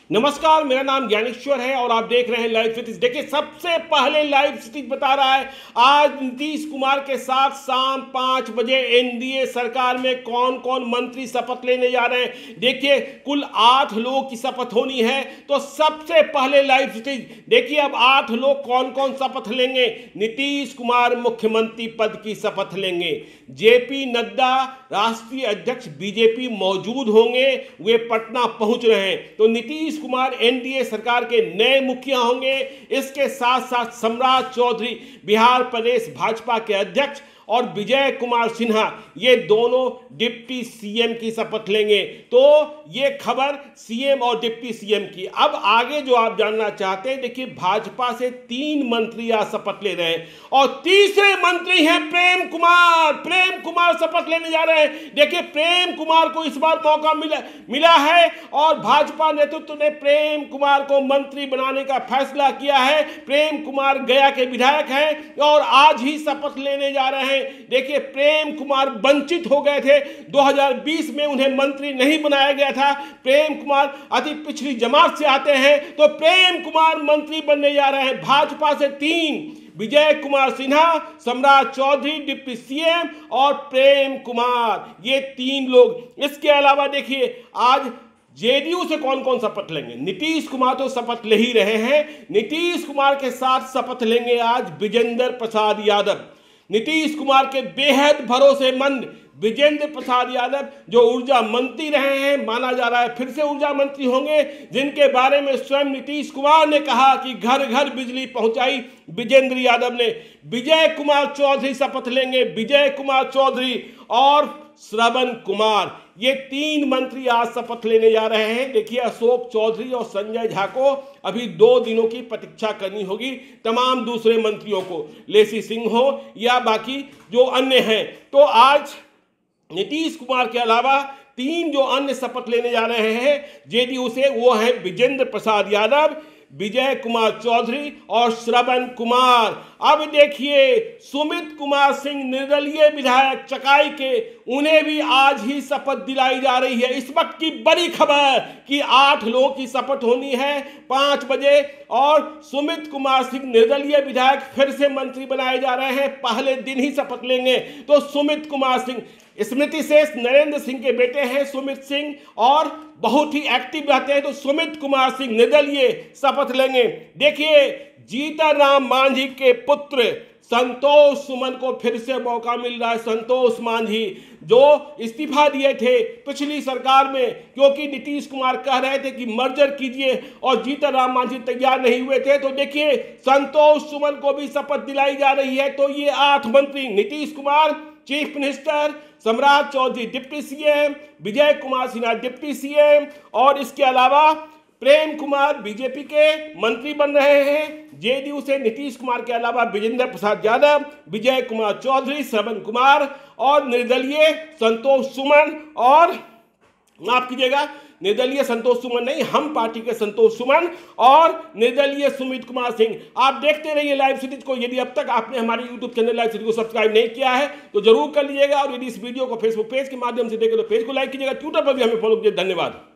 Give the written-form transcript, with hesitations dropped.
नमस्कार, मेरा नाम ज्ञानेश्वर है और आप देख रहे हैं लाइव सिटीज। देखिए, सबसे पहले लाइव सिटीज बता रहा है आज नीतीश कुमार के साथ शाम 5 बजे एनडीए सरकार में कौन कौन मंत्री शपथ लेने जा रहे हैं। देखिए, कुल 8 लोगों की शपथ होनी है। तो सबसे पहले लाइव सिटीज देखिए, अब 8 लोग कौन कौन शपथ लेंगे। नीतीश कुमार मुख्यमंत्री पद की शपथ लेंगे। जेपी नड्डा राष्ट्रीय अध्यक्ष बीजेपी मौजूद होंगे, वे पटना पहुंच रहे हैं। तो नीतीश कुमार एनडीए सरकार के नए मुखिया होंगे। इसके साथ साथ सम्राट चौधरी बिहार प्रदेश भाजपा के अध्यक्ष और विजय कुमार सिन्हा ये दोनों डिप्टी सीएम की शपथ लेंगे। तो ये खबर सीएम और डिप्टी सीएम की। अब आगे जो आप जानना चाहते हैं, देखिए, भाजपा से 3 मंत्री आज शपथ ले रहे हैं और तीसरे मंत्री हैं प्रेम कुमार। प्रेम कुमार शपथ लेने जा रहे हैं। देखिए, प्रेम कुमार को इस बार मौका मिला है और भाजपा नेतृत्व ने प्रेम कुमार को मंत्री बनाने का फैसला किया है। प्रेम कुमार गया के विधायक हैं और आज ही शपथ लेने जा रहे हैं। देखिए, प्रेम कुमार वंचित हो गए थे। 2020 में उन्हें मंत्री नहीं बनाया गया था। प्रेम कुमार अति पिछड़ी जमात से आते हैं, तो प्रेम कुमार मंत्री बनने जा रहे हैं। भाजपा से 3, विजय कुमार सिन्हा, सम्राट चौधरी डिप्टी सीएम और प्रेम कुमार, ये 3 लोग। इसके अलावा देखिए, आज जेडीयू से कौन कौन शपथ लेंगे। नीतीश कुमार तो शपथ ले ही रहे हैं। नीतीश कुमार के साथ शपथ लेंगे आज विजेंद्र प्रसाद यादव। नीतीश कुमार के बेहद भरोसेमंद विजेंद्र प्रसाद यादव, जो ऊर्जा मंत्री रहे हैं, माना जा रहा है फिर से ऊर्जा मंत्री होंगे, जिनके बारे में स्वयं नीतीश कुमार ने कहा कि घर घर बिजली पहुंचाई विजेंद्र यादव ने। विजय कुमार चौधरी शपथ लेंगे। विजय कुमार चौधरी और श्रवण कुमार, ये 3 मंत्री आज शपथ लेने जा रहे हैं। देखिए, अशोक चौधरी और संजय झा को अभी 2 दिनों की प्रतीक्षा करनी होगी। तमाम दूसरे मंत्रियों को, लेसी सिंह हो या बाकी जो अन्य हैं। तो आज नीतीश कुमार के अलावा 3 जो अन्य शपथ लेने जा रहे हैं जेडीयू से, वो है विजेंद्र प्रसाद यादव, विजय कुमार चौधरी और श्रवण कुमार। अब देखिए, सुमित कुमार सिंह निर्दलीय विधायक चकाई के, उन्हें भी आज ही शपथ दिलाई जा रही है। इस वक्त की बड़ी खबर कि 8 लोगों की शपथ होनी है 5 बजे और सुमित कुमार सिंह निर्दलीय विधायक फिर से मंत्री बनाए जा रहे हैं। पहले दिन ही शपथ लेंगे। तो सुमित कुमार सिंह स्मृति शेष नरेंद्र सिंह के बेटे हैं सुमित सिंह और बहुत ही एक्टिव रहते हैं। तो सुमित कुमार सिंह निर्दलीय शपथ लेंगे। देखिए, जीतन राम मांझी के पुत्र संतोष सुमन को फिर से मौका मिल रहा है। संतोष मांझी जो इस्तीफा दिए थे पिछली सरकार में, क्योंकि नीतीश कुमार कह रहे थे कि मर्जर कीजिए और जीतन राम मांझी तैयार नहीं हुए थे। तो देखिए, संतोष सुमन को भी शपथ दिलाई जा रही है। तो ये 8 मंत्री, Nitish Kumar chief minister, Samrat Choudhary deputy CM, Vijay Kumar Sinha deputy CM और इसके अलावा प्रेम कुमार बीजेपी के मंत्री बन रहे हैं। जेडीयू से नीतीश कुमार के अलावा विजेंद्र प्रसाद यादव, विजय कुमार चौधरी, श्रवण कुमार और निर्दलीय संतोष सुमन और माफ कीजिएगा, निर्दलीय संतोष सुमन नहीं, हम पार्टी के संतोष सुमन और निर्दलीय सुमित कुमार सिंह। आप देखते रहिए लाइव सिटीज को। यदि अब तक आपने हमारे यूट्यूब चैनल लाइव सिटीज को सब्सक्राइब नहीं किया है तो जरूर कर लीजिएगा और यदि इस वीडियो को फेसबुक पेज के माध्यम से देखें तो पेज को लाइक कीजिएगा। ट्विटर पर भी हमें फॉलो कीजिए। धन्यवाद।